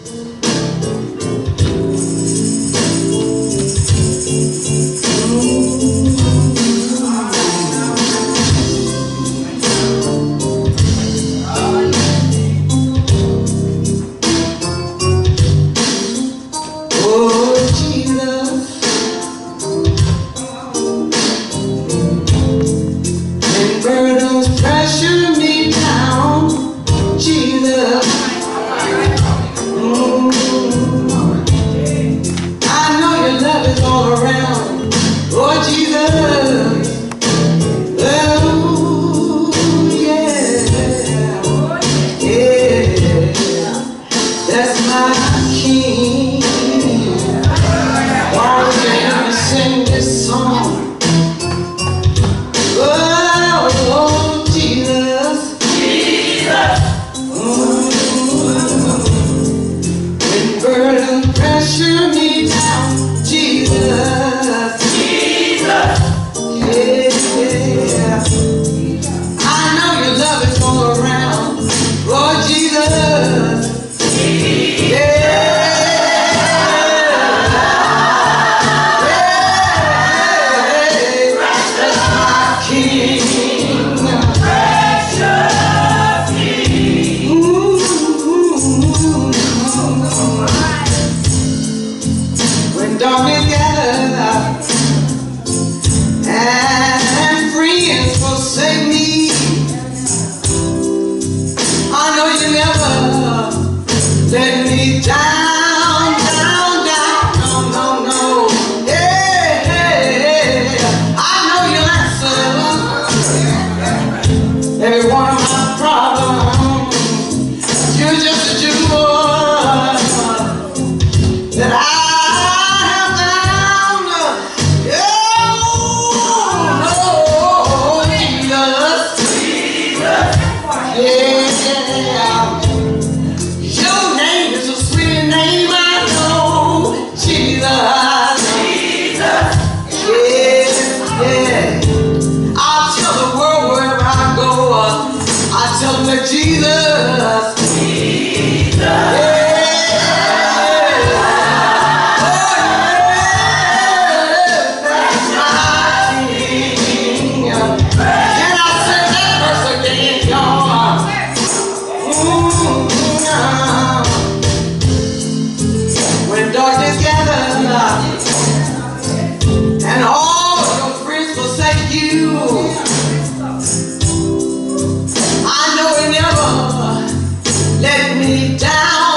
Pressure me down, Jesus. I know your love is all around, oh Jesus. Oh yeah, yeah, that's my King. Why can't we sing this song? Pressure me down, Jesus. Jesus. Yeah. I know your love is all around, Lord Jesus. Yeah. Yeah. That's my King. Precious King. When darkness gathers and friends forsake me, I know you never let me down, down, down, no, no, no. Yeah, yeah, yeah. I know you'll answer every one of my problems. You're just a jewel that I Jesus, Jesus, yeah. Oh, yeah. That's my King. Can I sing that verse again, y'all? When darkness gathers and all your friends forsake you, I know it never let me down.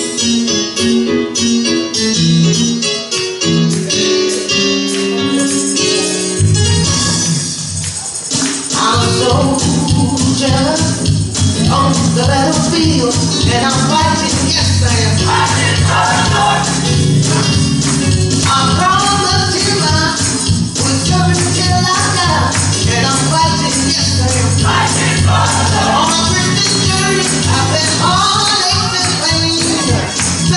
I'm a soldier on the battlefield, and I'm fighting, yes I am. Fighting for the Lord. I'm from the timber, with serving till I die, and I'm fighting, yes I am. Fighting for the Lord. On a Christian journey, I've been heartaches and pain.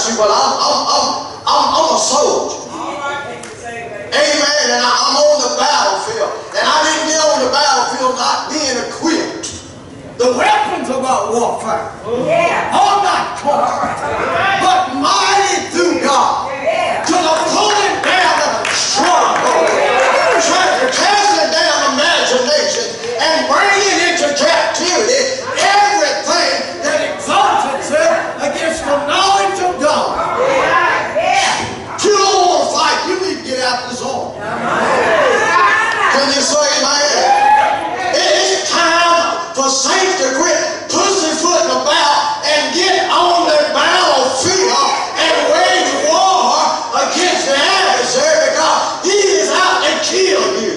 about you, but I'm a soldier. Amen. And I'm on the battlefield. And I didn't get on the battlefield not being equipped. The weapons of our warfare are not carnal, but mighty through God to the pulling down of strongholds, casting down imagination, and bringing into captivity everything that exalts itself against the knowledge of God. If you don't want to fight, you need to get out of the zone. Can you say amen? It's time for saints to quit pussyfooting about and get on the battlefield and wage war against the adversary, because he is out to kill you.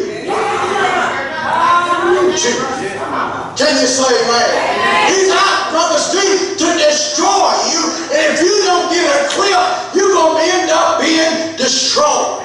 Can you say amen? He's out, Brother Steve, to destroy you. And if you don't get equipped, you're going to end up being destroyed.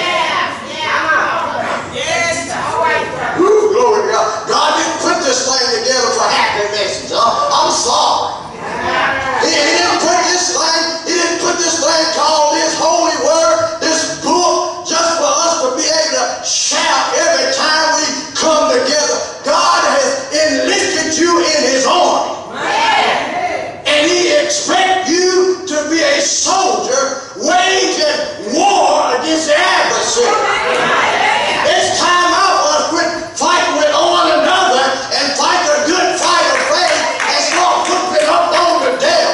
Ooh, glory to God. God didn't put this thing together for happy messages. I'm sorry. He didn't put this thing called this holy word, this book, just for us to be able to shout every time we come together. God has enlisted you in his army. And he expects you to be a soldier waging war against the adversary. It's time out for us to quit fighting with one another and fight the good fight of faith and start putting up on the devil.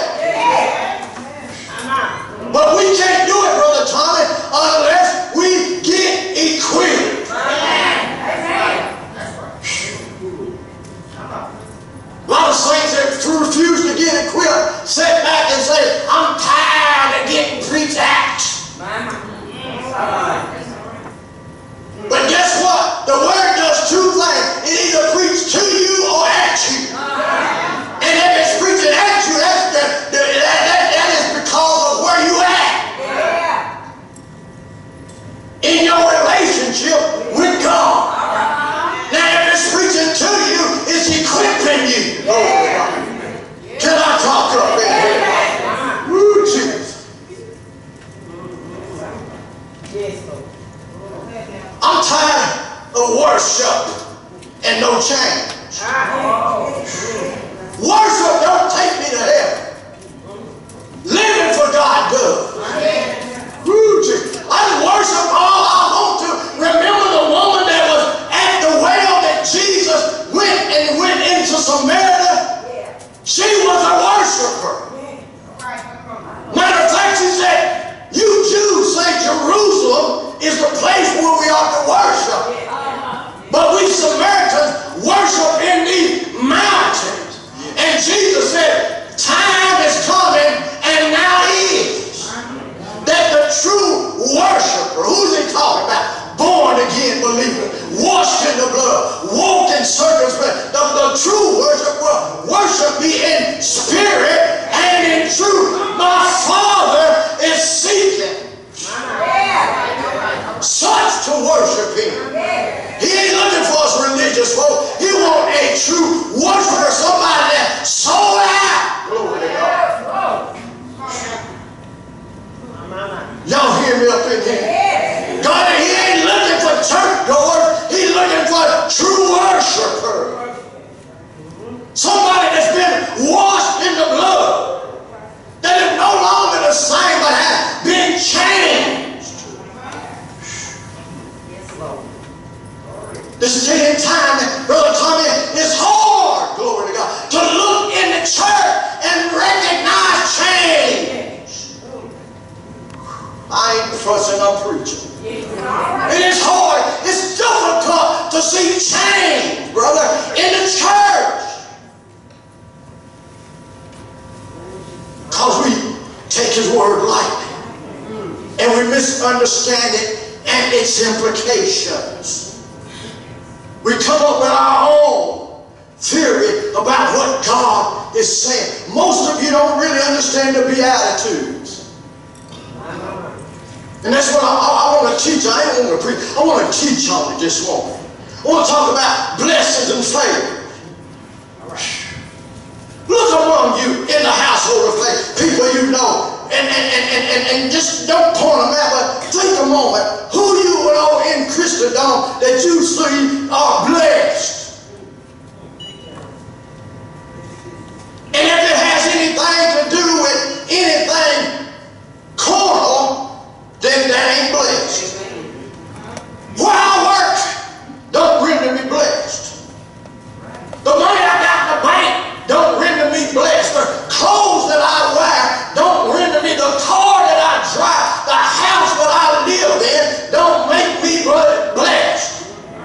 But we can't do it, Brother Tommy, unless we get equipped. A lot of saints that refuse to get equipped sit back and say, I'm tired of getting preached at. But guess what? The word does two things. It either preaches to you or at you. And if it's preaching at you, that is because of where you at. In your relationship with God. Now if it's preaching to you, it's equipping you. Can I talk up in here? Woo, Jesus. I'm tired of worship and no change. Worship don't take me to heaven. Living for God does. Woo, Jesus. I can worship all I want to. Remember the woman that was at the well that Jesus went into Samaria? She was a worshiper. Matter of fact, she said, you Jews say Jerusalem is the place where we ought to worship. But we Samaritans worship in these mountains. And Jesus said, time is coming, and now is, that the true worshiper, who's he talking about? Born again believer, washed in the blood, walk in circumspect. The true worshiper worship me in spirit and in truth. My Father is seeking such to worship him. He ain't looking for us religious folk. He wants a true worshiper, somebody that sold out. Glory to God. Y'all hear me up in here? God, he ain't looking for churchgoers. He's looking for true worshipers. Somebody that's been washed in the blood, that is no longer the same but has been changed. This is in time, Brother Tommy, it's hard, glory to God, to look in the church and recognize change. I ain't fussing, I'm preaching. It is hard, it's difficult to see change, brother, in the church. Because we take his word lightly and we misunderstand it and its implications. We come up with our own theory about what God is saying. Most of you don't really understand the Beatitudes. And that's what I want to teach. I ain't want to preach. I want to teach on it this morning. I want to talk about blessings and favors. Look among you in the household of faith, people you know, and and just don't point them out, but think a moment. Who you know in Christendom that you see are blessed? And if it has anything to do with anything carnal, then that ain't blessed. Where I work don't render me blessed. The money I got in the bank don't render me blessed. The clothes that I wear don't render me. The car that I drive, the house that I live in don't make me blessed.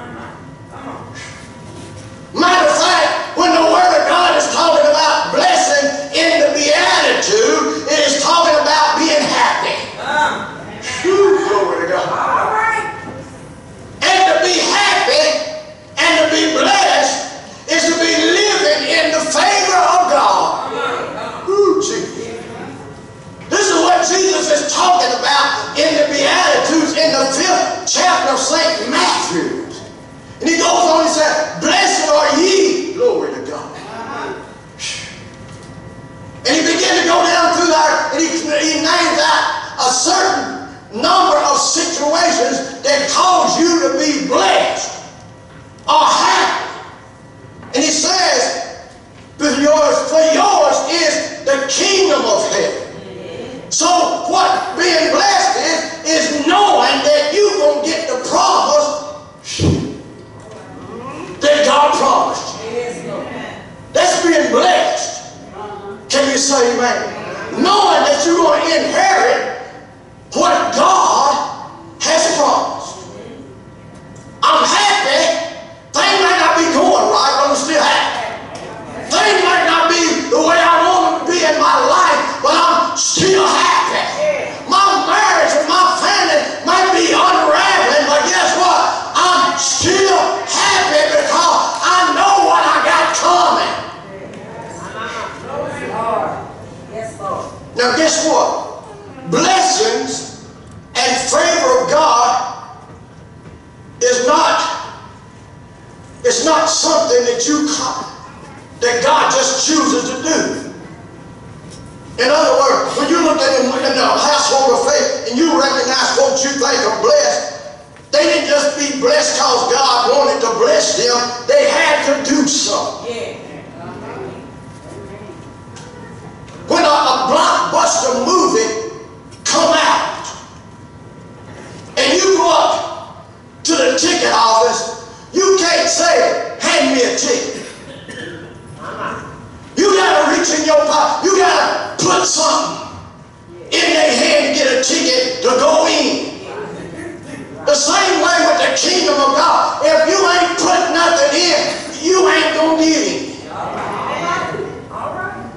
Matter of fact, when the Word of God is talking about blessing in the Beatitude, it is talking about being happy. Glory to God. And to be happy and to be blessed is to be living in the favor of God. Jesus. This is what Jesus is talking about in the Beatitudes in the 5th chapter of St. Matthew. And he goes on and says, blessed are ye, glory to God. And he began to go down through there, and he names out a certain number of situations that cause you to be blessed or happy. And he says, for yours is the kingdom of heaven. So what being blessed is knowing that you're going to get the promise that God promised you. That's being blessed. Can you say amen? Knowing that you're going to inherit what God has promised. I'm happy. Things might not be going right, but I'm still happy. Things might not be the way I want them to be in my life, but I'm still happy. My marriage and my family might be unraveling, but guess what? I'm still happy because I know what I got coming. Now guess what? Blessings and favor of God is not something that God just chooses to do. In other words, when you look at them in the household of faith and you recognize what you think are blessed, they didn't just be blessed because God wanted to bless them. They had to do something. When a blockbuster movie come out and you go up to the ticket office, you can't say, hand me a ticket. You got to reach in your pocket. You got to put something in their hand to get a ticket to go in. The same way with the kingdom of God. If you ain't put nothing in, you ain't going to get in. All right.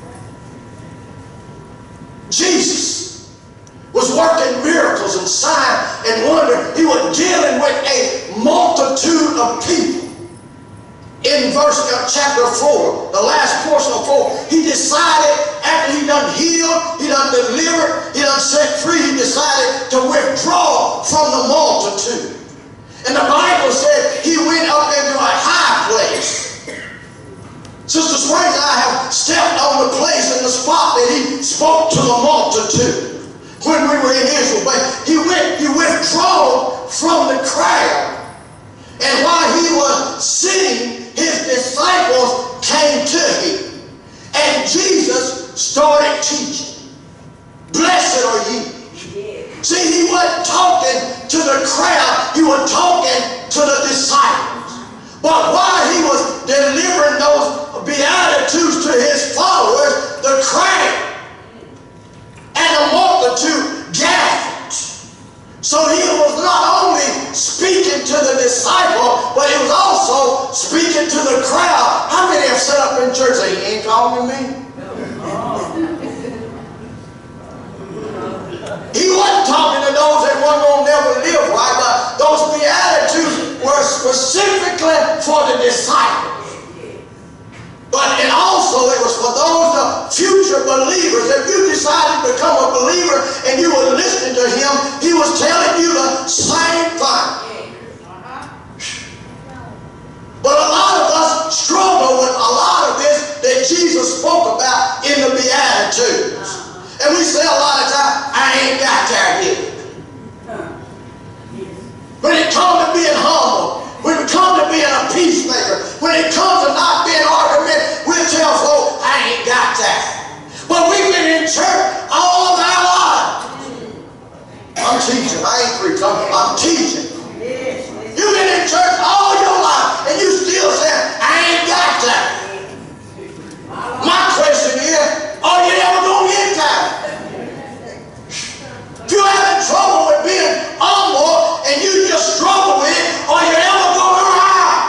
Jesus was working miracles and signs and wonders. He was dealing with a multitude of people. In chapter 4, the last portion of 4, he decided after he done healed, he done delivered, he done set free, he decided to withdraw from the multitude. And the Bible said he went up into a high place. Sister Springs and I have stepped on the place in the spot that he spoke to the multitude when we were in Israel. But he withdrew from the crowd. And while he was sitting, his disciples came to him. And Jesus started teaching. Blessed are ye. See, he wasn't talking to the crowd. He was talking to the disciples. But while he was delivering those beatitudes to his followers, the crowd and the multitude gathered. So he was not only speaking to the disciple, but he was also speaking to the crowd. How many have sat up in church and say, he ain't talking to me? He wasn't talking to those that weren't going to never live right, but those beatitudes were specifically for the disciples. But and also it was for those future believers. If you decided to become a believer and you were listening to him, he was telling you the same thing. But a lot of us struggle with a lot of this that Jesus spoke about in the Beatitudes. And we say a lot of times, I ain't got there yet. When it comes to being humble, when it comes to being a peacemaker, when it comes to not being argument, we'll tell folks, I ain't got that. But we've been in church all of our lives. I'm teaching. I ain't preaching. I'm teaching. You've been in church all your life, and you still say, I ain't got that. My question is, are you ever going to get that? If you're having trouble with being humble and you just struggle with it, are you ever going to rise?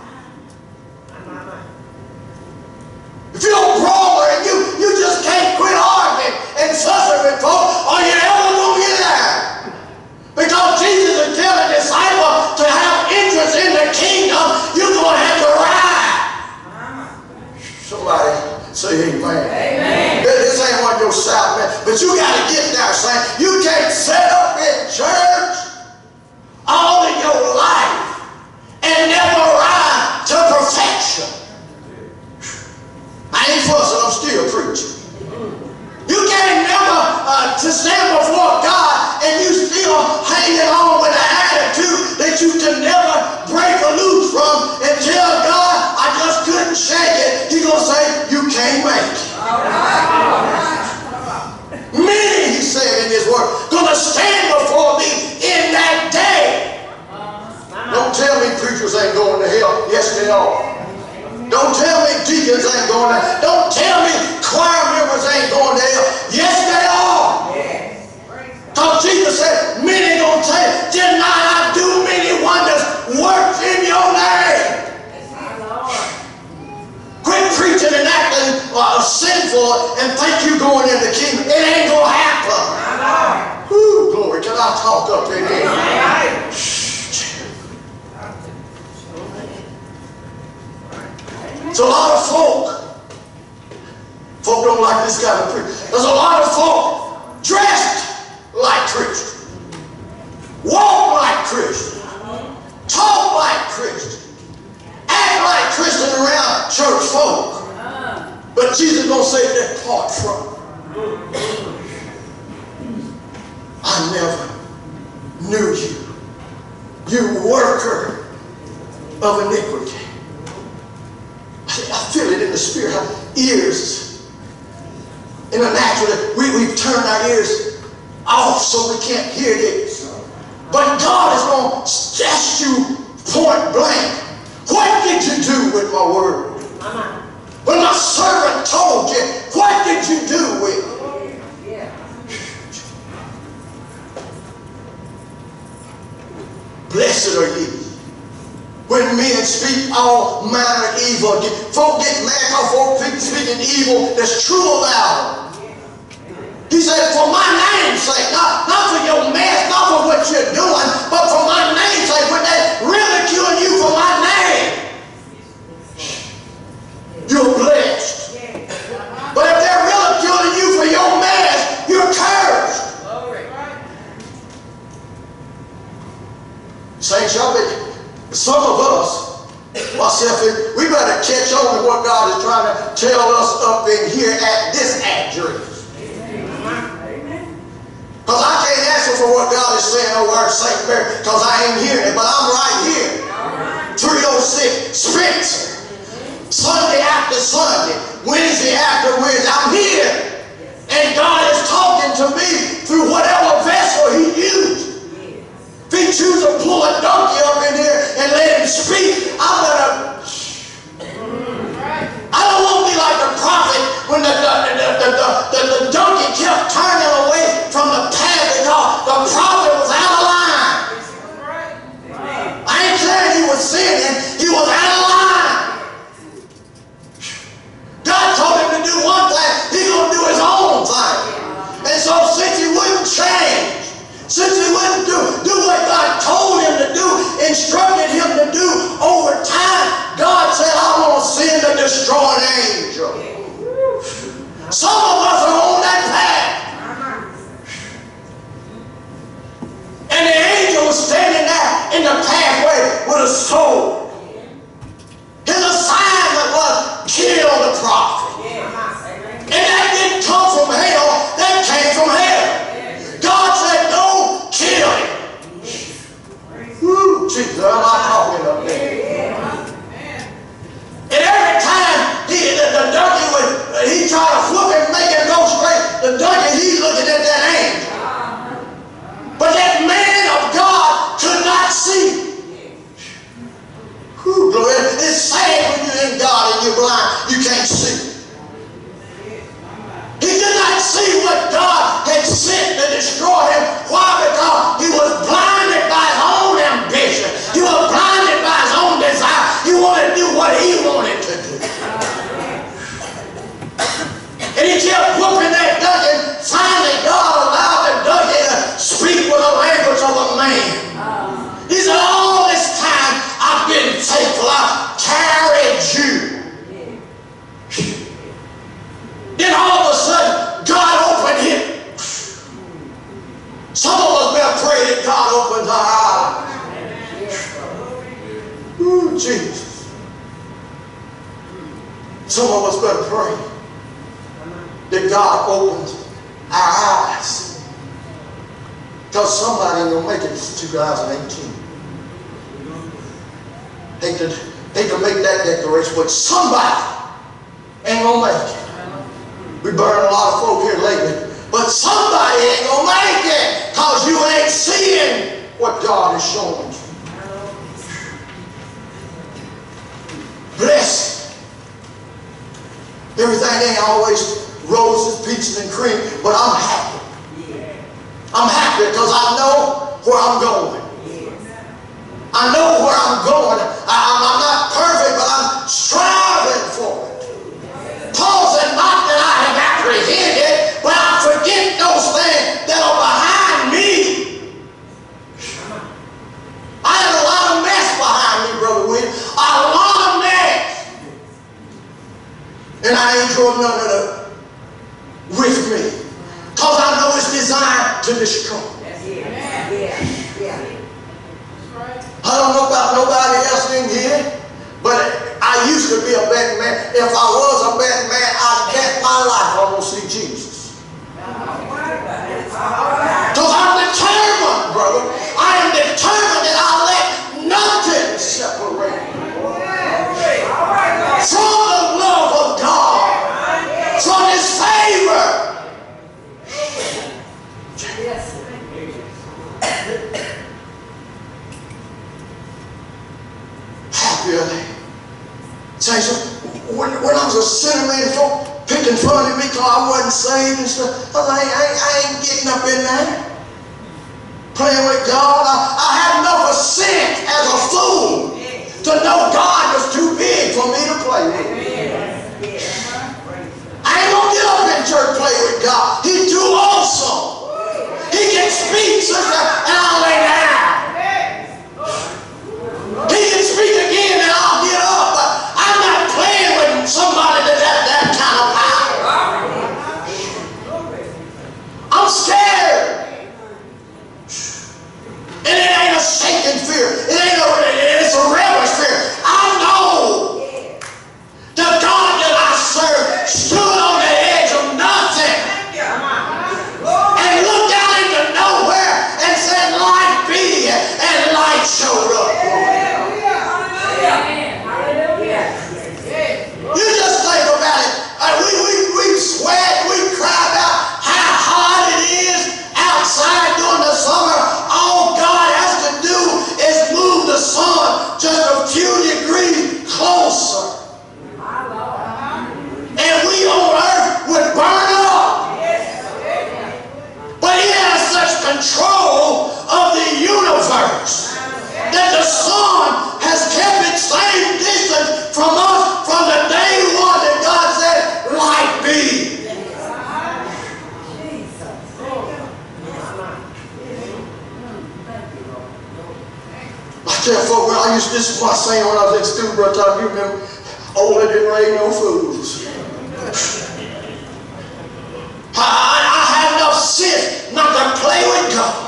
If you're a brawler and you just can't quit arguing and fussing with folks, are you ever going to get there? Because Jesus is telling disciples to have interest in the kingdom, you're going to have to rise. Somebody say amen. Amen. This ain't one of your shout, man. But you got to get there, saint. You can't sit up in church all of your life and never rise to perfection. I ain't fussing, I'm still preaching. You can't never to stand before God and you still hanging on with an attitude that you can never break or loose from and tell God, I just couldn't shake it. He's going to say, you can't make it. Many, he said in his word, going to stand before me in that day. Don't tell me preachers ain't going to hell. Yes, they are. Don't tell me deacons ain't going to hell. Don't tell me choir members ain't going to hell. Yes, they are. Because Jesus said, many going to say, did not I do many wonders works in your name? Quit preaching and acting sinful and think you're going in the kingdom. It ain't going to happen. Woo, glory. Can I talk up in here? There's a lot of folk don't like this kind of preaching. There's a lot of folk dressed like Christians, walk like Christians, talk like Christians, act like Christians around church folk. But Jesus gonna say, depart from me. I never knew you, you worker of iniquity. I feel it in the spirit. Ears in the natural, we've turned our ears off so we can't hear this. But God is going to ask you point blank, what did you do with my word? When my servant told you, what did you do with it? Blessed are ye when men speak all manner of evil. Folk get mad because folk speaking evil that's true about them. He said, for my name's sake, not for your mess, not for what you're doing, but for my name's sake, when they ridiculing you for my name, you're blessed. But if they're ridiculing you for your mess, you're cursed. Saints, y'all be. Some of us, myself, we better catch on to what God is trying to tell us up in here at this address. Because I can't answer for what God is saying over at St. Mary, because I ain't hearing it, but I'm right here. 306 Spencer. Sunday after Sunday, Wednesday after Wednesday, I'm here. And God is talking to me through whatever vessel He used. If He chooses to pull a donkey up in here and let him speak, I don't want to be like the prophet when the donkey kept turning away from the path because the prophet was out of line. I ain't saying he was sinning, he was out of line. God told him to do one thing, He's going to do His own thing. And so since He wouldn't change, since He wouldn't do what God told Him to do, instructed Him to do over time, God said, I'm going to send a destroying angel. Some of us are on that path. And the angel was standing there in the pathway with a sword. His assignment was kill the prophet. And that didn't come from hell, that destroy him. Why? Because he was blinded by his own ambition. He was blinded by his own desire. He wanted to do what he wanted to do. And he kept whooping that donkey. Finally, God allowed the donkey to speak with the language of a man. He said, all this time I've been faithful. I've carried you. Then all of a sudden, God opened him. Some of us better pray that God opens our eyes. Ooh, Jesus. Some of us better pray that God opens our eyes. Because somebody ain't going to make it in 2018. Hate to make that declaration, but somebody ain't going to make it. We burned a lot of folk here lately, but somebody ain't going to make it because you ain't seeing what God is showing you. Blessed. Everything ain't always roses, peaches, and cream, but I'm happy. I'm happy because I know where I'm going. I know where I'm going. I'm not perfect, but I'm striving for it. Paul said, not that I have apprehended, but I forget those things that are behind me. I had a lot of mess behind me, Brother William. A lot of mess. And I ain't drawn none of it with me. Because I know it's designed to destroy. I don't know about nobody else in here, but I used to be a bad man. If I was a bad man, I'd bet my life I'm going to see Jesus. Because I'm determined, brother. I am determined that I'll let nothing separate me from the love of God, from His favor. Saints, when I was a sinner, man, folk picking fun at me because I wasn't saved and stuff, I ain't getting up in there playing with God. I had enough of sin as a fool to know God was too big for me to play with. I ain't going to get up in church play with God. He's too awesome. He can speak, sister, and I'll lay down. He can speak again and I'll get up, but I'm not playing with somebody that has that kind of power. I'm scared. And it ain't a shaking fear. It's a reverent fear. I know the God that I serve stood on the edge of nothing and looked out into nowhere and said, light be, and light showed up. You just think about it. We sweat, we cried out how hot it is outside during the summer. All God has to do is move the sun just a few degrees closer. And we on earth would burn up. But He has such control of the universe that the sun has kept its same distance from us from the day one that God said, light be. I tell folks, this is my saying when I was in school, brother Tom, you remember, only didn't raise no fools. I have enough sense not to play with God.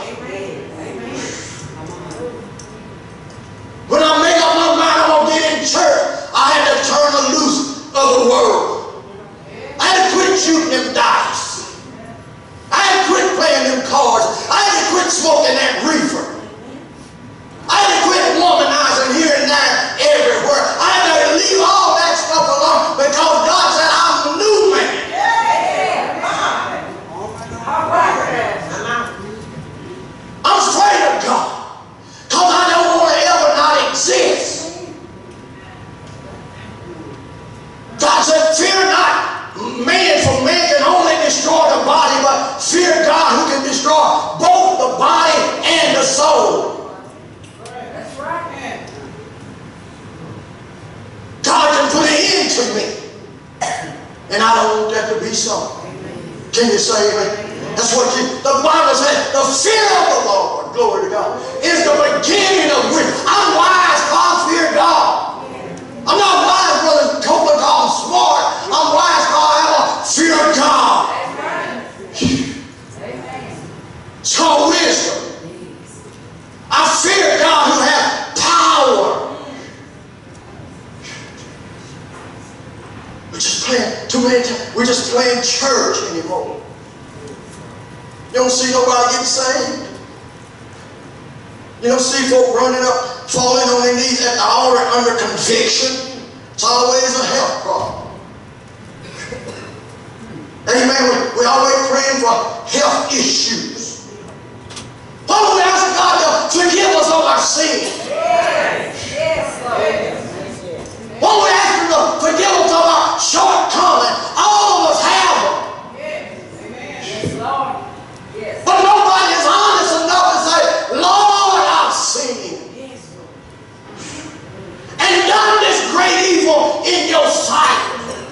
When I make up my mind I'm going to get in church, I had to turn the loose of the world. I had to quit shooting them dice. I had to quit playing them cards. I had to quit smoking that reefer. I had to quit womanizing here and there everywhere. I had to leave all that stuff alone because God said I'm a new man. I'm afraid of God because I don't want to ever not exist. God said, fear not man, for man can only destroy the body, but fear God who can destroy And I don't want that to be so. Can you say amen? That's what the Bible says. The fear of the Lord, glory to God, is the beginning of wisdom. I'm wise because I fear God. I'm not wise because Copeland called smart. I'm wise because I have a fear of God. It's called wisdom. I fear God who has power. We're just playing church anymore. You don't see nobody getting saved. You don't see folk running up, falling on their knees at the altar under conviction. It's always a health problem. Amen. We're always praying for health issues. Why don't we ask God to forgive us of our sins? Why don't we ask Him to forgive us of our shortcomings? All of us have them. But nobody is honest enough to say, Lord, I've sinned and done this great evil in your sight.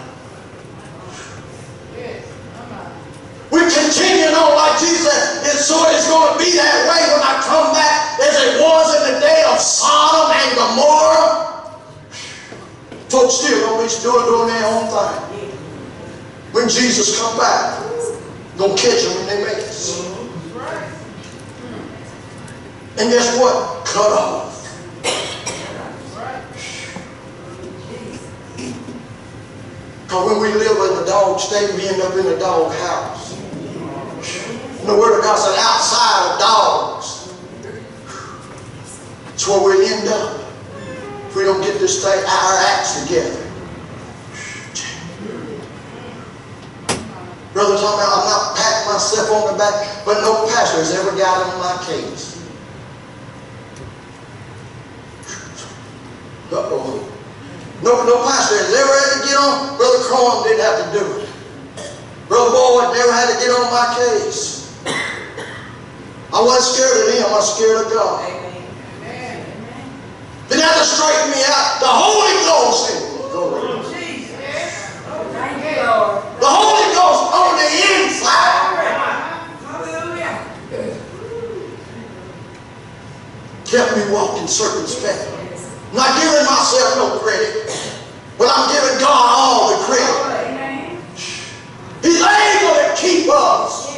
We're continuing on like Jesus said, and so it's going to be that way when I come back as it was in the day of Sodom and Gomorrah. Folks still going to be doing their own thing. When Jesus come back, going to catch them in their mess. And guess what? Cut off. Because when we live in the dog state, we end up in the dog house. And the Word of God said, outside of dogs, it's where we end up if we don't get this thing, our acts together. Brother Tommy, I'm not patting myself on the back, but no pastor has ever got on my case. Uh-oh. No pastor has ever had to get on. Brother Crum didn't have to do it. Brother Boyd never had to get on my case. I wasn't scared of him, I was scared of God. Amen. Didn't have to straighten me out. The Holy Ghost in me. The Holy Ghost on the inside. Kept me walking circumspectly. Not giving myself no credit, but I'm giving God all the credit. He's able to keep us.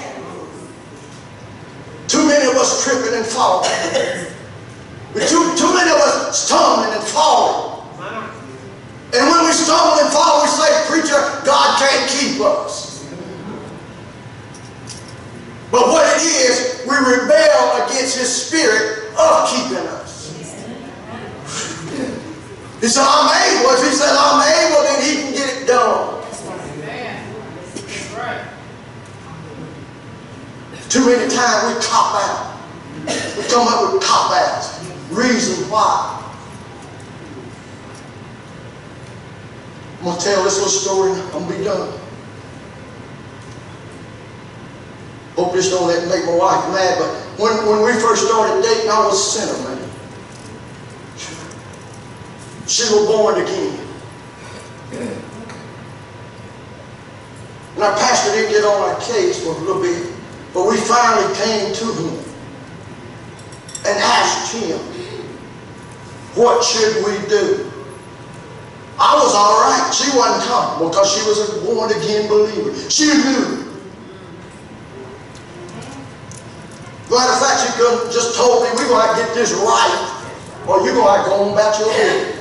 Too many of us tripping and falling. Too many of us stumbling and falling. And when we stumble and fall, we say, preacher, God can't keep us. But what it is, we rebel against His Spirit of keeping us. He said, I'm able. If He said, I'm able, then He can get it done. Too many times we cop out. We come up with cop outs. Reason why. I'm going to tell this little story. I'm going to be done. Hope this don't make my wife mad, but when we first started dating, I was a sinner, man. She was born again. And our pastor didn't get on our case for a little bit, but we finally came to him and asked him, what should we do? I was all right. She wasn't comfortable because she was a born-again believer. She knew. Matter of fact, she could have just told me, we're going to get this right, or you're going to go on about your head.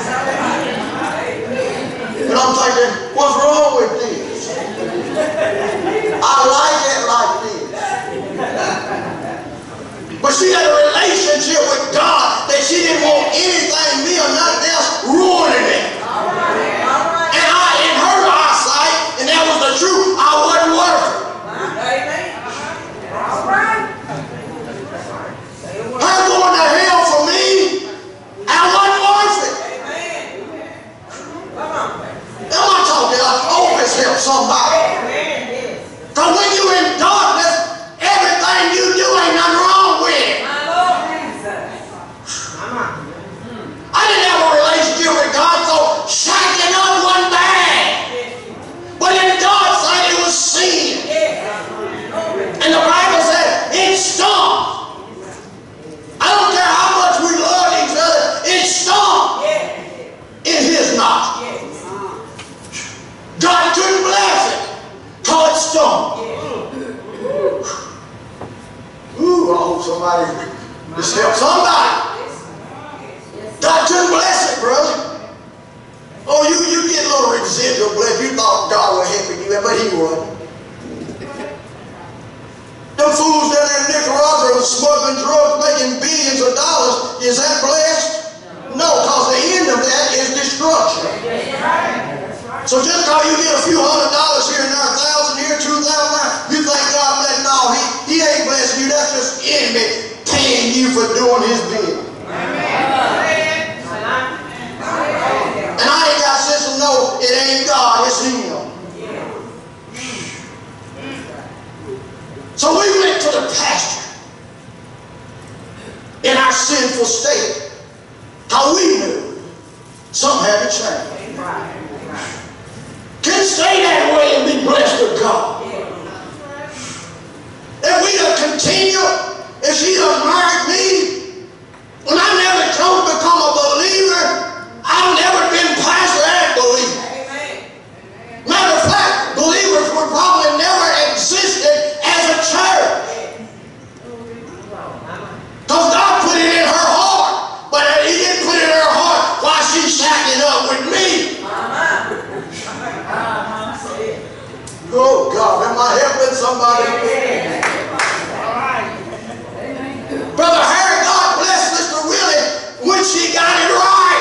And I'm thinking, what's wrong with this? I like it like this. But she had a relationship with God that she didn't want anything, me or nothing else, ruining it. And in her eyesight, and that was the truth, I wasn't worth it. Her going to hell for me, I wasn't worth it. Am I talking? I hope it's helped somebody. Because when you're in darkness, everything you do ain't nothing wrong with it. I didn't have a relationship with God, so shacking up wasn't bad. But God couldn't bless it till it's stunk. Ooh, I hope somebody just help somebody. God couldn't bless it, brother. Oh, you get a little residual bless. You thought God was helping you, but He wasn't. Them fools down there in Nicaragua smuggling drugs, making billions of dollars. Is that blessed? No, because the end of that is destruction. So just because you get a few $100 here and there, $1,000 here, $2,000 there, you think God bless? No, He ain't blessing you. That's just enemy paying you for doing His bill. And I ain't got sense to know it ain't God, it's Him. So we went to the pastor in our sinful state. How we knew something had to change. Can't stay that way and be blessed with God. If we have continued, if she has married me, when I never chose to become a believer, I've never been pastor and believer. Matter of fact, believers would probably never existed as a church. Because God put it in her heart, but He didn't put it in her heart while she's shacking up with me. Oh God, am I helping somebody? Brother Harry, God bless Sister Willie when she got it right.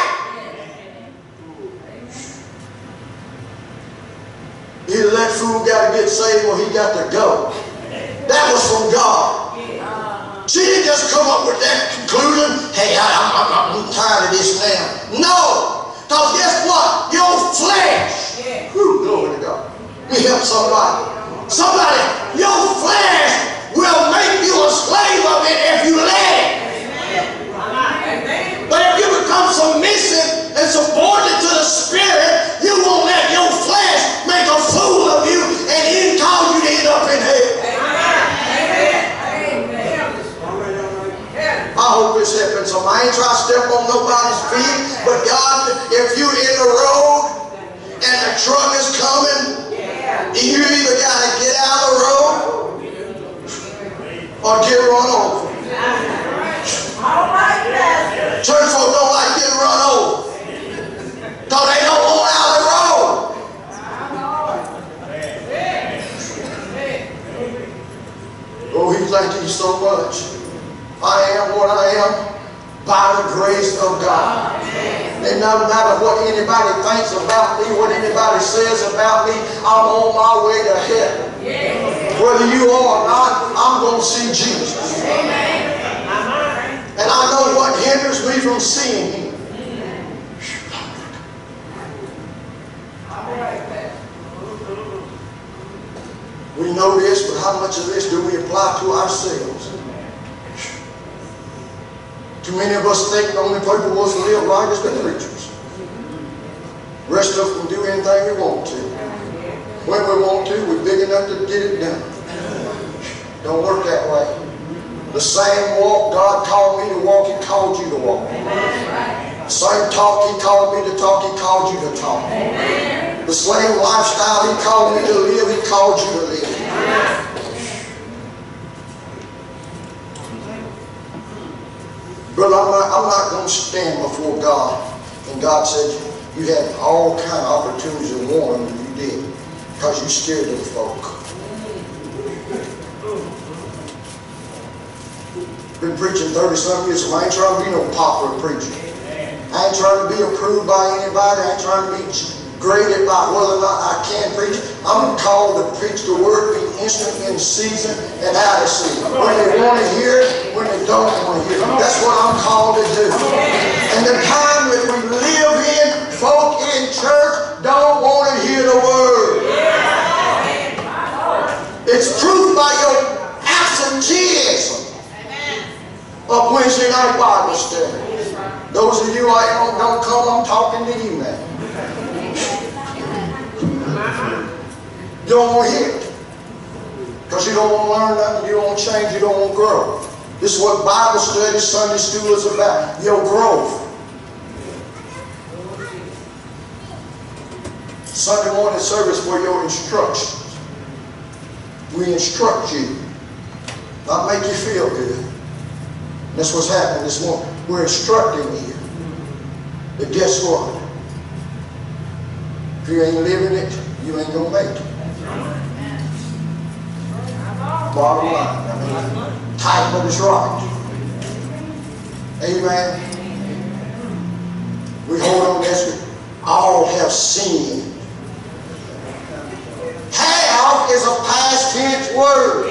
Either that fool got to get saved or he got to go. That was from God. She didn't just come up with that conclusion, hey, I'm tired of this now. No, because guess what? Your flesh, glory to God. Let me help somebody. Somebody, your flesh will make you a slave of it if you let it. But if you become submissive and subordinate to the Spirit, you won't let your flesh make a fool of you and He cause you to end up in hell. I hope it's helping some. I ain't trying to step on nobody's feet, but God, if you're in the road and the truck is coming, you either got to get out of the road or get run over. Church folk don't like getting run over because they don't want out of the road. Oh, He thank you so much. I am what I am by the grace of God. And no matter what anybody thinks about me, what anybody says about me, I'm on my way to heaven. Whether you are or not, I'm going to see Jesus. And I know what hinders me from seeing Him. We know this, but how much of this do we apply to ourselves? Too many of us think the only people who wants to live right is the preachers. The rest of us can do anything we want to. When we want to, we're big enough to get it done. Don't work that way. The same walk God called me to walk, He called you to walk. The same talk He called me to talk, He called you to talk. The same lifestyle He called me to live, He called you to live. Brother, I'm not going to stand before God. And God said, you had all kind of opportunities to warn them, and you did. Because you scared them folk. Been preaching 30-something years, so I ain't trying to be no popular preacher. I ain't trying to be approved by anybody. I ain't trying to be graded by whether or not I can preach. I'm called to preach the Word, be instant in season and out of season. When they want to hear it, when they don't want to hear it. That's what I'm called to do. And the time that we live in, folk in church don't want to hear the Word. It's proof by your absenteeism of Wednesday night Bible study. Those of you who don't come, I'm talking to you now. You don't want to hear it. Because you don't want to learn nothing, you don't want to change, you don't want to grow. This is what Bible study, Sunday school is about. Your growth. Sunday morning service for your instructions. We instruct you, not make you feel good. That's what's happening this morning. We're instructing you. But guess what? If you ain't living it, you ain't going to make it. Bottom line. Tight, but it's right. Amen. We hold on to this. All have sinned. Have is a past tense word.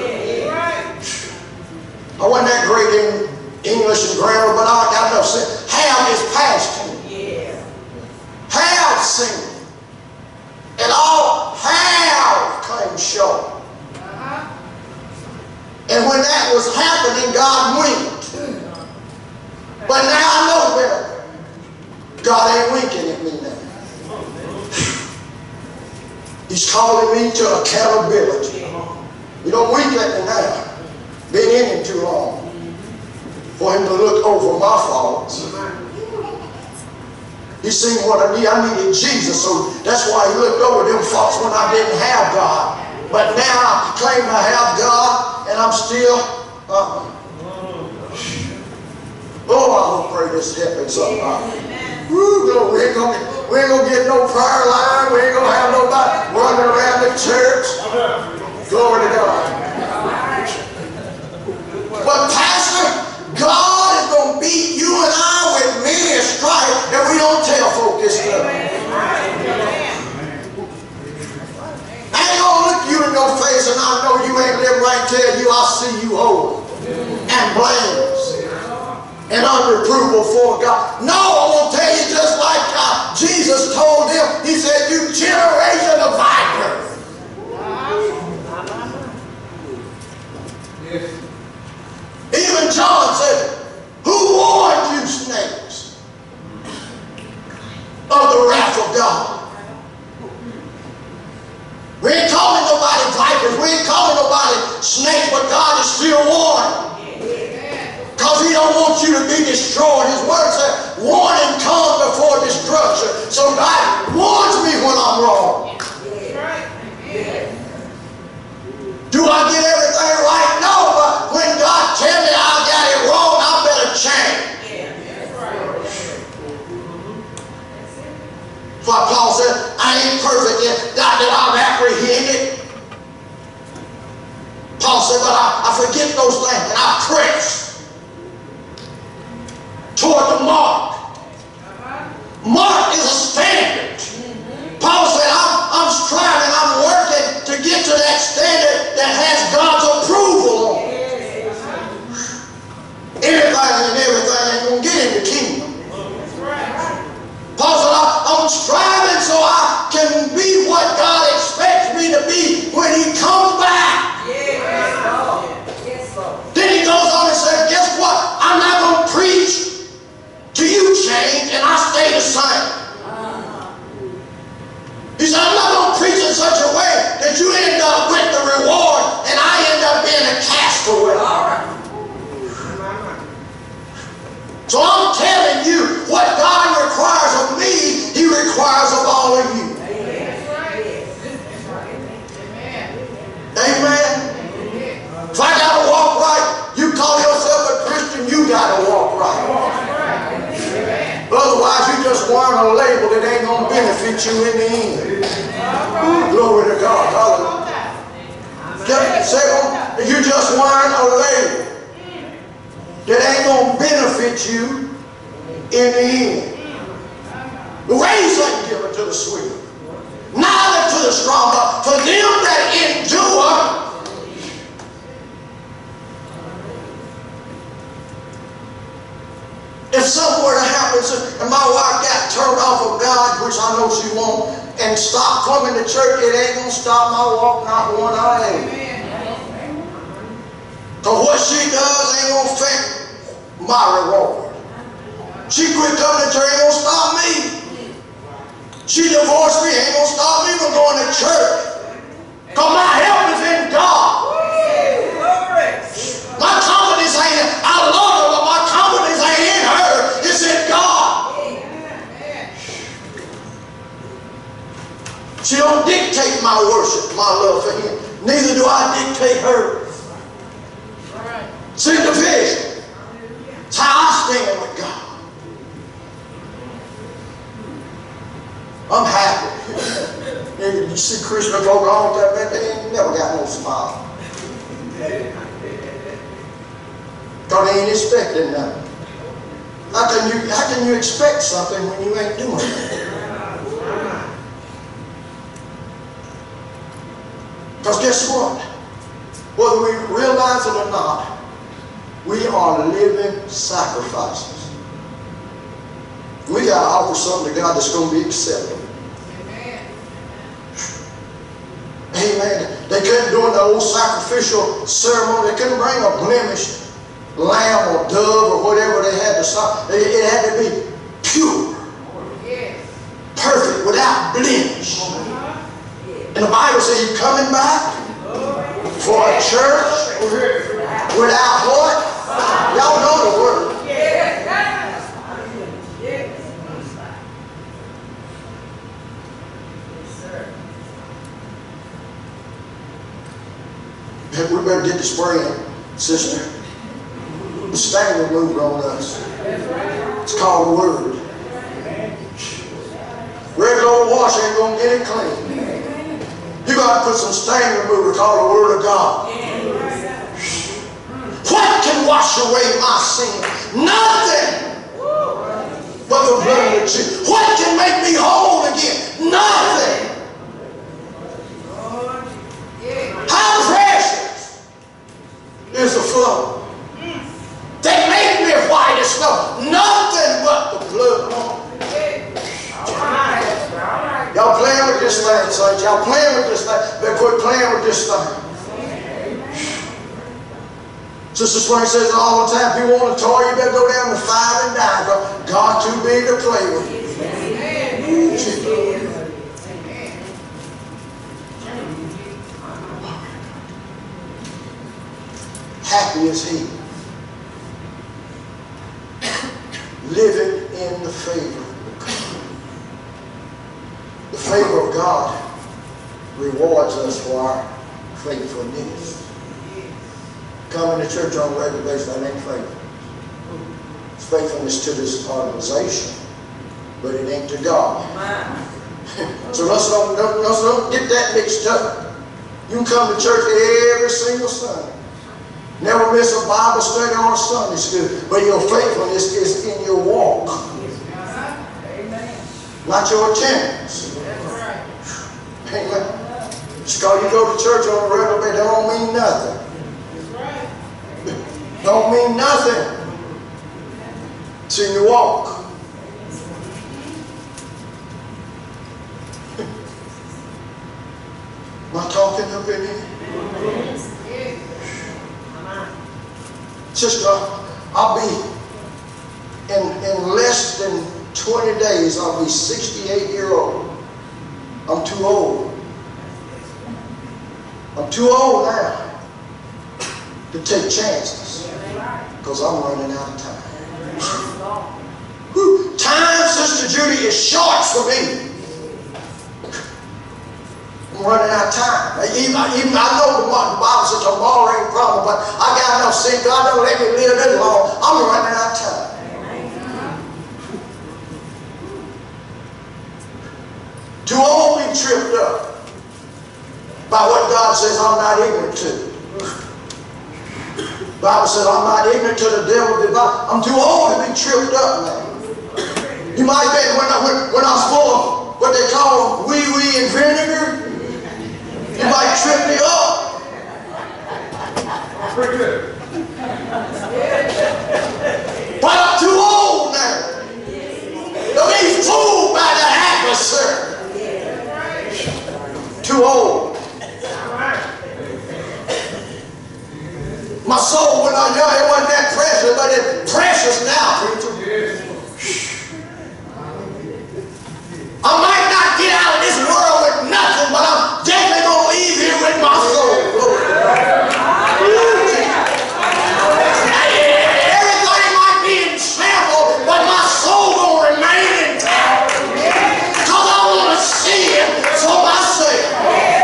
I wasn't that great in English and grammar, but I got enough sense. Have is past tense. Have sinned. And all have come short. And when that was happening, God winked. But now I know better. God ain't winking at me now. He's calling me to accountability. He don't wink at me now. Been in him too long for him to look over my faults. He seen what I need. I needed Jesus, so that's why he looked over them faults when I didn't have God. But now I claim I have God, and I'm still. Oh, I pray this helping somebody. Woo, we ain't gonna get no prayer line. We ain't gonna have nobody running around the church. Glory to God. But Pastor, God is gonna beat you and I with many a stripe if we don't tell folk this stuff. I ain't gonna look you in your face and I know you ain't living right. Tell you I see you holy and blameless and unreprovable for God. No, I won't tell you just like Jesus told them. He said, you generation of vipers. Even John said, who warned you, snakes, of the wrath of God? We ain't calling nobody vipers. We ain't calling nobody snakes, but God is still warning. Because he don't want you to be destroyed. His word said, warning comes before destruction. So God warns me when I'm wrong. Do I get everything right? No, but when God tells me I got it wrong, I better change. That's why Paul said, I ain't perfect yet, not that I've apprehended. Paul said, but I forget those things and I press toward the mark. Mark is a standard. Paul said, I'm striving, I'm working to get to that standard that has God's approval on it. Anybody and everything ain't going to get in the kingdom. Paul said, I'm striving so I can be what God expects me to be when he comes back. Then he goes on and says, guess what? I'm not going to preach till you change and I stay the same. He said, I'm not going to preach in such a way that you end up with the reward and I end up being a castaway. So I'm telling you, what God requires of me, he requires of all of you. Amen. If I got to walk right, you call yourself a Christian, you got to walk right. Otherwise, you just wearing a label that ain't going to benefit you in the end. Glory to God. Hallelujah. You just wearing a label that ain't going to benefit you in the end. The race ain't given to the swift, neither to the strong, but to them that endure. If something were to happen and my wife got turned off of God, which I know she won't, and stopped coming to church, it ain't going to stop my walk, not one iota. Because what she does ain't going to affect my reward. She quit coming to church, ain't going to stop me. She divorced me, ain't going to stop me from going to church. Because my help is in God. My confidence ain't in, I love her, but my confidence ain't in her, it's in God. She dictate my worship, my love for Him. Neither do I dictate hers. See the vision. It's how I stand with God. I'm happy. You see Christian folk on that man, they ain't never got no smile. Because they ain't expecting nothing. How can you expect something when you ain't doing it? Because guess what? Whether we realize it or not, we are living sacrifices. We got to offer something to God that's going to be acceptable. Amen. They couldn't do the old sacrificial ceremony. They couldn't bring a blemished lamb or dove or whatever they had to stop. It had to be pure, perfect, without blemish. And the Bible says He's coming back for a church without what? Y'all know the word. We better get the spraying, sister. The stain remover on us. It's called the Word. Regular old wash ain't going to get it clean. You got to put some stain remover called the Word of God. What can wash away my sin? Nothing but the blood of Jesus. What can make me whole again? Nothing. How precious is the flow. They make me white as snow. Nothing but the blood. Y'all playing with this thing, saints. Y'all playing with this thing. Better quit playing with this thing. Sister Spring says all the time, if you want a toy, you better go down to 5 and die. God too big to play with. Happy is he living in the favor of God. The favor of God rewards us for our faithfulness. Coming to church on a regular basis, that ain't faithfulness. It's faithfulness to this organization, but it ain't to God. So let's don't get that mixed up. You can come to church every single Sunday. Never miss a Bible study or a Sunday school. But your faithfulness is in your walk. Not your attendance. Amen. Just because you go to church on a regular basis, that don't mean nothing. Don't mean nothing. It's in your walk. Am I talking up in here? Sister, I'll be in less than 20 days, I'll be 68-year-old. I'm too old. I'm too old now to take chances because I'm running out of time. Time, Sister Judy, is short for me. I'm running out of time. Even I know the Bible says tomorrow ain't problem, but I got enough sin. God don't let me live this long. I'm running out of time. Too old to be tripped up by what God says I'm not ignorant to. The Bible says I'm not ignorant to the devil. I'm too old to be tripped up now. You might bet when I was full of what they call wee-wee and vinegar, you might trip me up. Pretty good. But I'm too old now to be fooled by the adversary. Too old. My soul, when I was young, it wasn't that precious, but it's precious now, preacher. I might not get out of this world with nothing, but I'm definitely going to leave here with my soul. Everything might be in shambles, but my soul going to remain intact. Because I want to see Him for myself.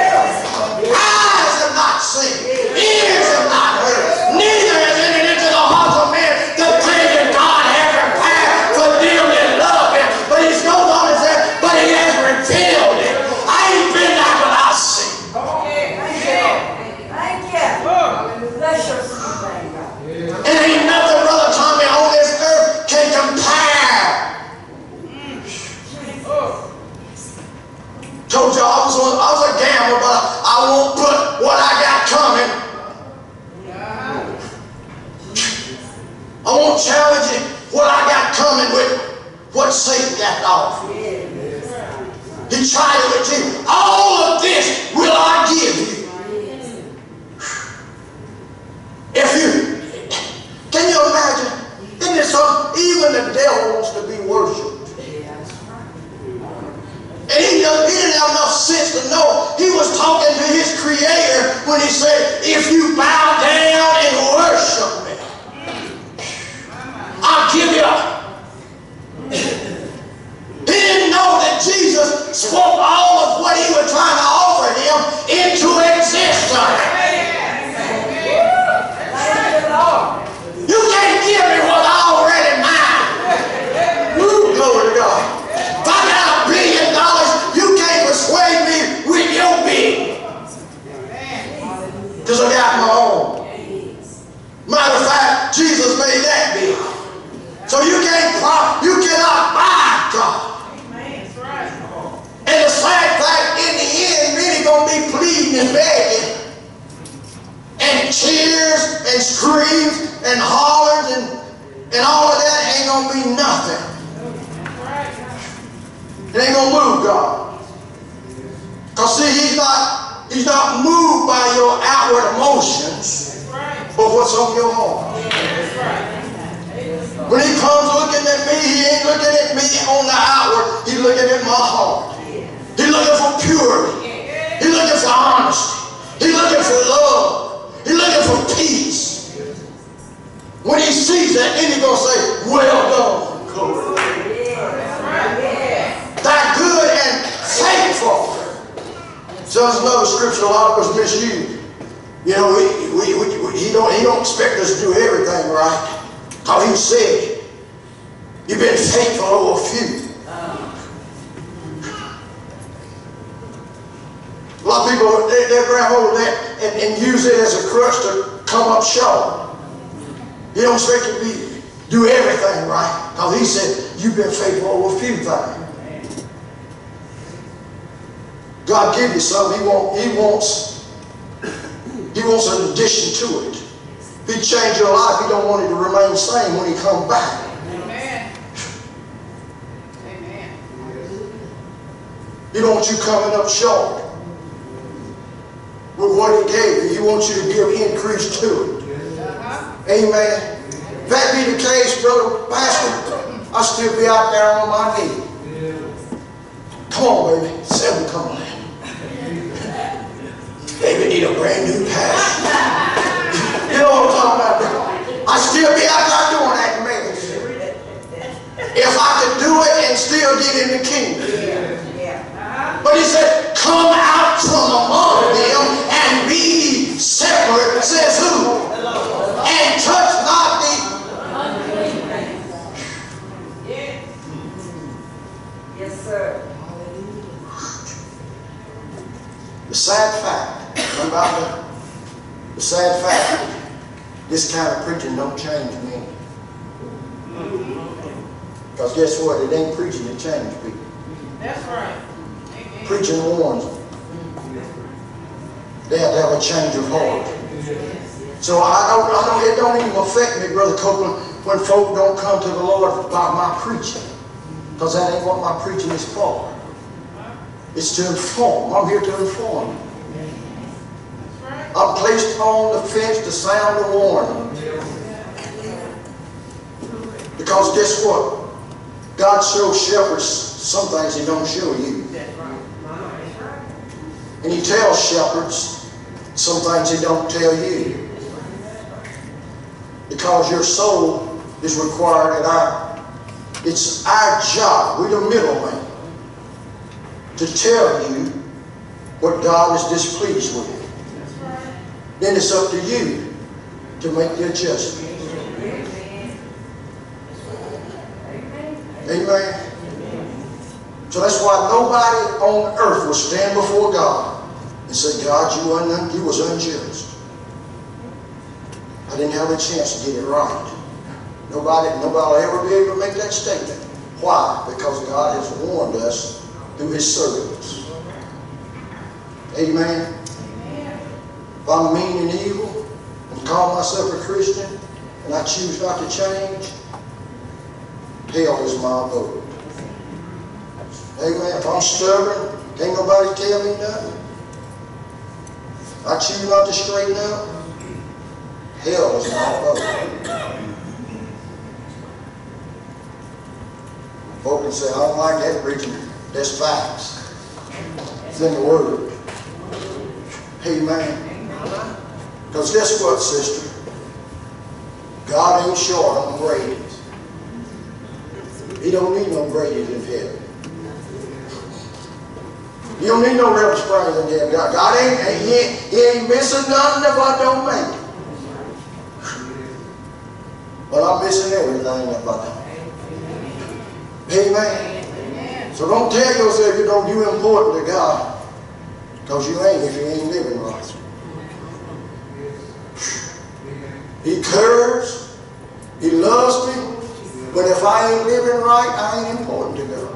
when he said, if you bow down and worship me, I'll give you up. He didn't know that Jesus spoke all of what he was trying to offer him into existence. You can't give me what I already mine. Woo, glory to God. If I got $1 billion, you can't persuade me with your big. Because I got my own. Matter of fact, Jesus made that big. So you cannot buy God. And the sad fact, in the end, many going to be pleading and begging. And cheers and screams and hollers and all of that ain't going to be nothing. It ain't going to move God. Because see, he's not moved by your outward emotions, but what's on your heart. When he comes looking at me, he ain't looking at me on the outward. He's looking at my heart. He's looking for purity. He's looking for honesty. He's looking for love. He's looking for peace. When he sees that, then he's going to say, well done, thy good and faithful. So there's another scripture a lot of us misuse. You know, he don't expect us to do everything right. Because he said, you've been faithful over a few. A lot of people, they grab hold of that and use it as a crutch to come up short. He don't expect you to do everything right. Because he said, you've been faithful over a few things. God give you something, he wants an addition to it. If he changed your life, he don't want it to remain the same when he comes back. Amen. Amen. He don't want you coming up short with what he gave you. He wants you to give increase to it. Amen. If that be the case, brother, pastor, I'll still be out there on my knee. Come on, baby. 7, come on. Baby need a brand new pastor. You know what I'm talking about, brother? I still be out there doing that, man. If I could do it and still get in the kingdom. But he said, come out from among them and be ye separate, says who? And touch not the unclean things. Yes, sir. The sad fact about the sad fact, this kind of preaching don't change men. Because guess what? It ain't preaching that changes people. That's right. Amen. Preaching warns them. They have to have a change of heart. So it don't even affect me, Brother Copeland, when folk don't come to the Lord by my preaching. Because that ain't what my preaching is for. It's to inform. I'm here to inform. I'm placed on the fence to sound a warning. Because guess what? God shows shepherds some things he don't show you. And he tells shepherds some things he don't tell you. Because your soul is required it's our job, we're the middleman, to tell you what God is displeased with. Then it's up to you to make the adjustment. Amen. So that's why nobody on earth will stand before God and say, God, you was unjust. I didn't have a chance to get it right. Nobody will ever be able to make that statement. Why? Because God has warned us through his servants. Amen. If I'm mean and evil and call myself a Christian and I choose not to change, hell is my abode. Amen. If I'm stubborn, can't nobody tell me nothing. I choose not to straighten up, hell is my abode. Folk can say, I don't like that preaching. That's facts. It's in the Word. Amen. Because guess what, sister? God ain't short on Brady's. He don't need no Brady's in heaven. You don't need no Rebel Springs in heaven. God he ain't missing nothing if I don't make it. But I'm missing everything if I don't. Amen. So don't tell yourself you're important to God. Because you ain't if you ain't living right. He cares. He loves me. But if I ain't living right, I ain't important to God.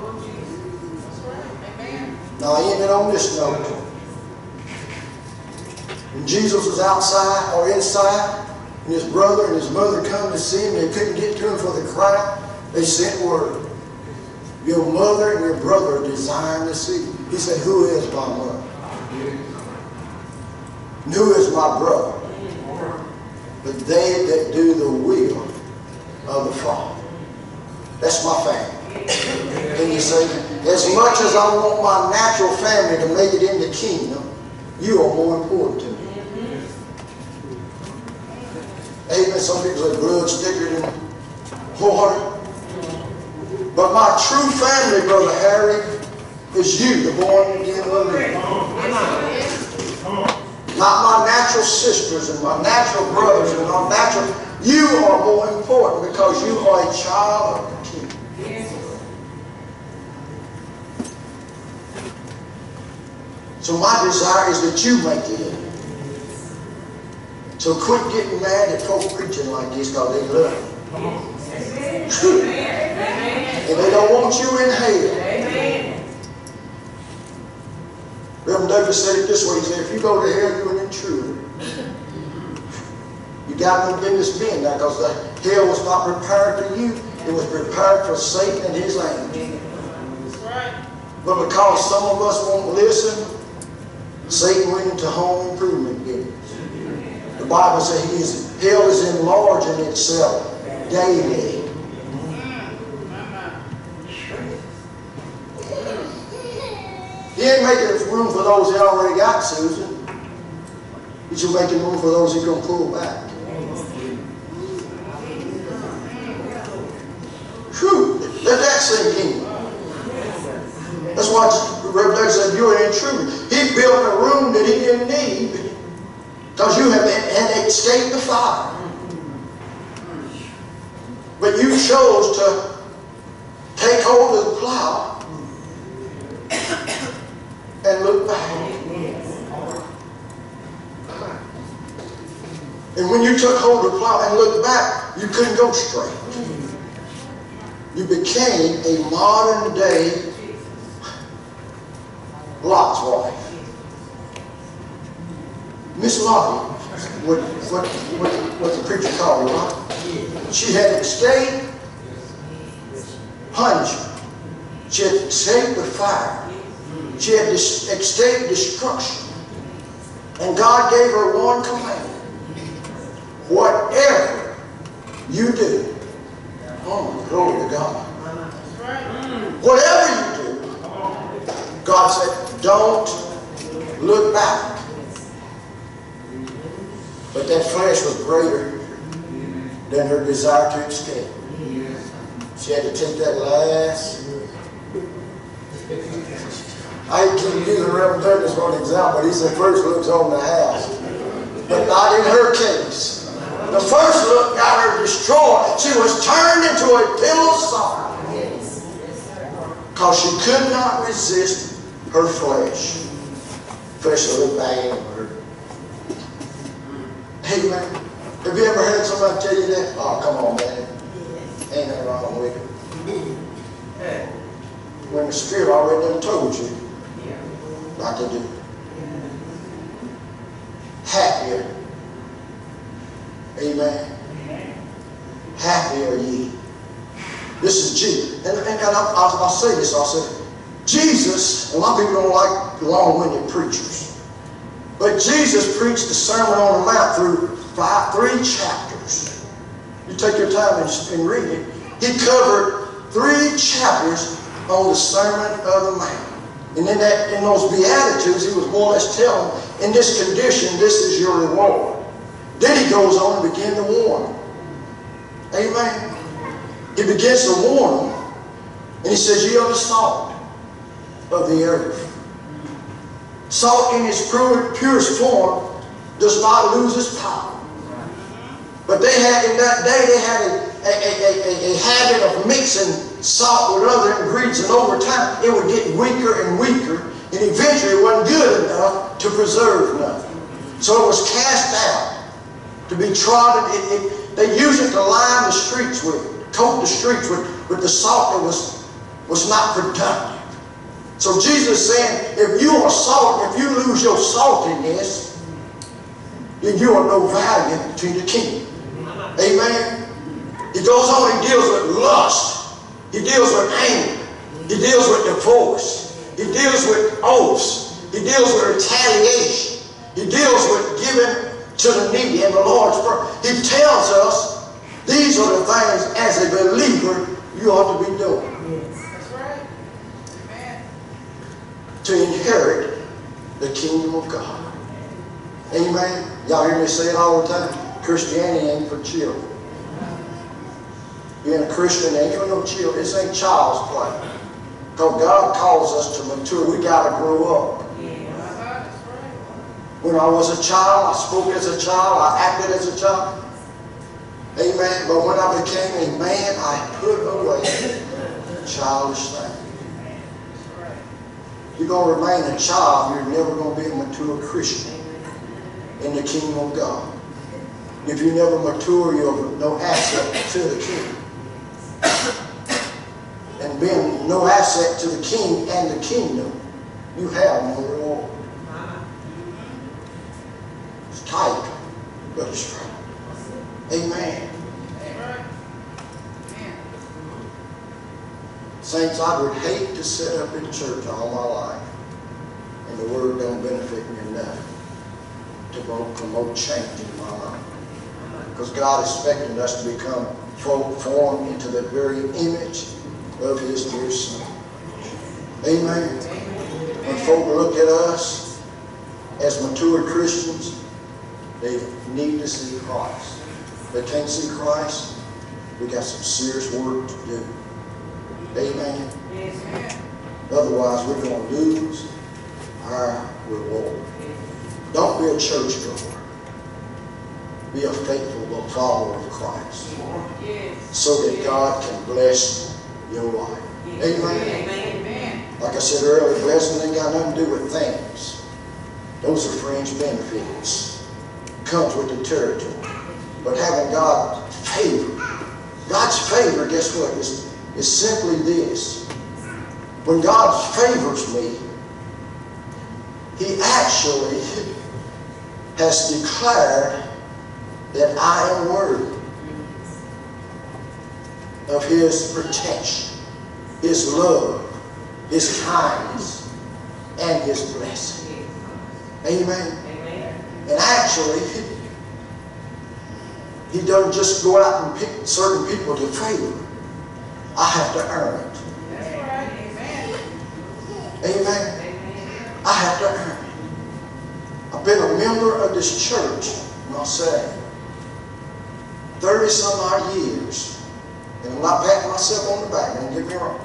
Now I ended on this note. When Jesus was outside or inside, and his brother and his mother come to see him, they couldn't get to him for the crowd, they sent word. Your mother and your brother are desiring to see you. He said, who is my mother? And who is my brother? But they that do the will of the Father. That's my family. And you say, as much as I want my natural family to make it in the kingdom, you are more important to me. Amen. Some people say blood's thicker than water. But my true family, Brother Harry, is you, the born again believer. Not my natural sisters and my natural brothers and my natural. You are more important because you are a child of the King. So my desire is that you make it. So quit getting mad at folk preaching like this because they love you. And they don't want you in hell. Reverend Douglas said it this way. He said, if you go to hell, you're an intruder. You got no business being there because the hell was not prepared for you. It was prepared for Satan and his angels. But because some of us won't listen, Satan went into home improvement business. The Bible says hell is enlarging itself daily. He ain't making room for those that already got Susan. He's just making room for those he's going to pull back. Whew, let that sink in. That's why Revelation said you're an intruder. He built a room that he didn't need because you had escaped the fire. But you chose to take hold of the plow and look back. And when you took hold of the plow and looked back, you couldn't go straight. You became a modern day Lot's wife. Miss Lottie, what the preacher called her, right? She had escaped punishment. She had escaped the fire. She had escaped destruction. And God gave her one command. Whatever you do, oh, glory to God. Whatever you do, God said, don't look back. But that flesh was greater than her desire to escape. She had to take that last. I keep using Reverend Douglas for an example. He said first looks on the house. But not in her case. The first look got her destroyed. She was turned into a pillow of sorrow. Because she could not resist her flesh. Flesh looked bad on her. Hey man, have you ever heard somebody tell you that? Oh, come on, man. Ain't nothing wrong with it. When the Spirit already done told you not to do it. Happier. Amen. Happy are ye. This is Jesus. And I'll say this. I'll say, Jesus, a lot of people don't like long-winded preachers. But Jesus preached the Sermon on the Mount through 3 chapters. You take your time and read it. He covered 3 chapters on the Sermon of the Mount. And in those Beatitudes, he was more or less telling them, in this condition, this is your reward. Then he goes on and begins to warn them. Amen. He begins to warn them. And he says, ye are the salt of the earth. Salt in its purest form does not lose its power. But they had, in that day, they had a habit of mixing salt with other ingredients, and over time it would get weaker and weaker, and eventually it wasn't good enough to preserve nothing. So it was cast out to be trodden. They used it to line the streets with, coat the streets with the salt that was not productive. So Jesus is saying, if you are salt, if you lose your saltiness, then you are no value to the kingdom. Amen. He goes on, he deals with lust. He deals with anger. He deals with divorce. He deals with oaths. He deals with retaliation. He deals with giving to the needy in the Lord's Prayer. He tells us these are the things as a believer you ought to be doing. That's right. Amen. To inherit the kingdom of God. Amen. Y'all hear me say it all the time. Christianity ain't for children. Being a Christian ain't for no children. This ain't child's play. Because God calls us to mature. We got to grow up. When I was a child, I spoke as a child. I acted as a child. Amen. But when I became a man, I put away childish things. You're going to remain a child. You're never going to be a mature Christian in the kingdom of God. If you never mature, you're no asset to the king. And being no asset to the king and the kingdom, you have no reward. It's tight, but it's strong. Amen. Saints, I would hate to sit up in church all my life and the word don't benefit me enough to promote change in my life. Because God is expecting us to become formed into the very image of His dear Son. Amen. When folk look at us as mature Christians, they need to see Christ. If they can't see Christ, we got some serious work to do. Amen. Otherwise, we're going to lose our reward. Don't be a churchgoer. Be a faithful follower of Christ, so that God can bless your life. Amen. Like I said earlier, blessing ain't got nothing to do with things. Those are fringe benefits. Comes with the territory. But having God's favor, guess what? Is simply this. When God favors me, He actually has declared that I am worthy of His protection, His love, His kindness, and His blessing. Amen. And actually, He doesn't just go out and pick certain people to favor. I have to earn it. Amen. I have to earn it. I've been a member of this church, and I'll say, 30-some odd years. And I'm not patting myself on the back, don't get me wrong.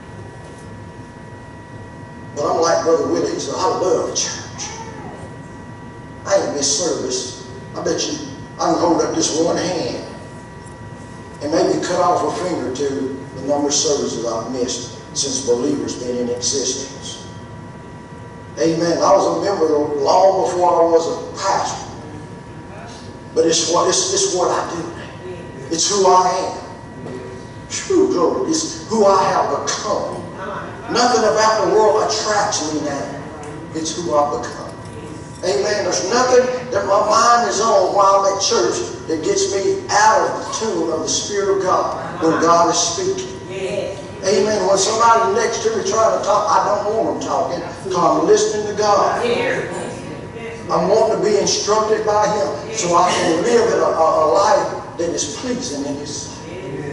But I'm like Brother Willie, he said, I love church. I ain't missed service. I bet you I can hold up this one hand and maybe cut off a finger to the number of services I've missed since believers been in existence. Amen. I was a member long before I was a pastor. But it's what I do. It's who I am. True glory. It's who I have become. Nothing about the world attracts me now. It's who I've become. Amen. There's nothing that my mind is on while I'm at church that gets me out of the tune of the Spirit of God when God is speaking. Amen. When somebody next to me trying to talk, I don't want them talking because I'm listening to God. I'm wanting to be instructed by Him so I can live a life that is pleasing in His sight.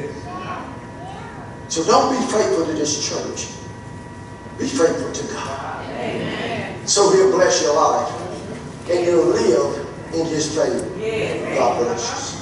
So don't be faithful to this church. Be faithful to God. So He'll bless your life and you'll live in His His favor. God bless you.